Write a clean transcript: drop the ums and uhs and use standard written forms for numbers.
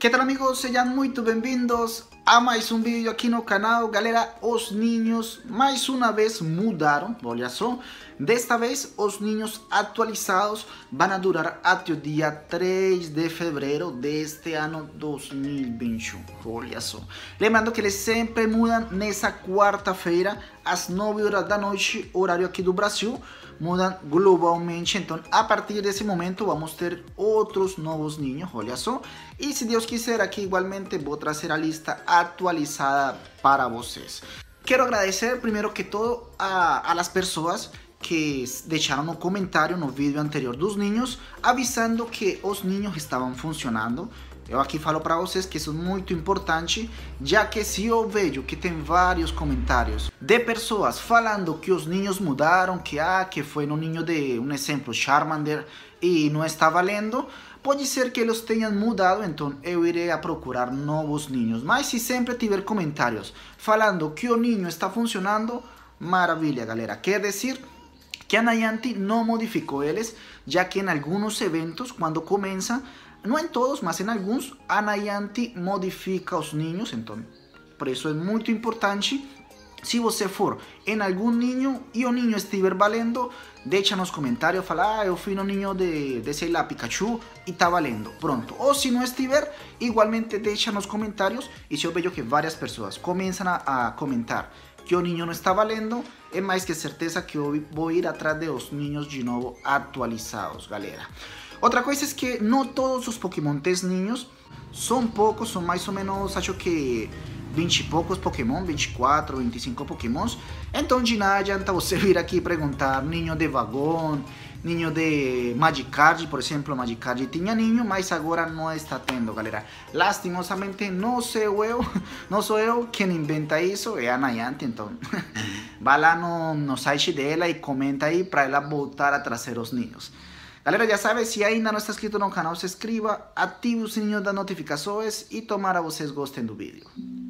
Que tal amigos, sejam muito bem-vindos a mais um vídeo aqui no canal. Galera, os ninhos mais uma vez mudaram, olha só. Desta vez os ninhos atualizados vão durar até o dia 3 de fevereiro deste ano 2021, olha só. Lembrando que eles sempre mudam nessa quarta-feira às 9 horas da noite, horário aqui do Brasil. Mudam globalmente, então a partir desse momento vamos ter outros novos ninhos, olha só. E se Deus quiser, aqui igualmente vou trazer a lista atualizada para vocês. Quero agradecer primeiro que todo a las pessoas que deixaram um comentário no vídeo anterior dos ninhos, avisando que os ninhos estavam funcionando. Eu aqui falo para vocês que isso é muito importante, já que se eu vejo que tem vários comentários de pessoas falando que os ninhos mudaram, que foi no ninho de, um exemplo, Charmander e não está valendo, pode ser que eles tenham mudado, então eu irei a procurar novos ninhos. Mas se sempre tiver comentários falando que o ninho está funcionando, maravilha, galera. Quer dizer que a Niantic não modificou eles, já que em alguns eventos, quando começa, não em todos, mas em alguns, a Niantic modifica os ninhos, então por isso é muito importante. Se você for em algum ninho e o ninho estiver valendo, deixa nos comentários, fala, eu fui no ninho de sei lá, Pikachu e está valendo, pronto. Ou se não estiver, igualmente deixa nos comentários, e se eu vejo que várias pessoas começam a comentar que o ninho não está valendo, é mais que certeza que eu vou ir atrás dos ninhos de novo atualizados, galera. Outra coisa é que não todos os Pokémon ninhos são poucos, são mais ou menos, acho que 20 e poucos Pokémon, 24, 25 Pokémons. Então de nada adianta você vir aqui perguntar ninho de Vagon, ninho de Magikarp, por exemplo. Magikarp tinha ninho, mas agora não está tendo, galera. Lastimosamente não sou eu quem inventa isso, é a Niantic, então vá lá no site dela e comenta aí para ela voltar a trazer os ninhos. Galera, já sabe, se ainda não está inscrito no canal, se inscreva, ative o sininho das notificações e tomara vocês gostem do vídeo.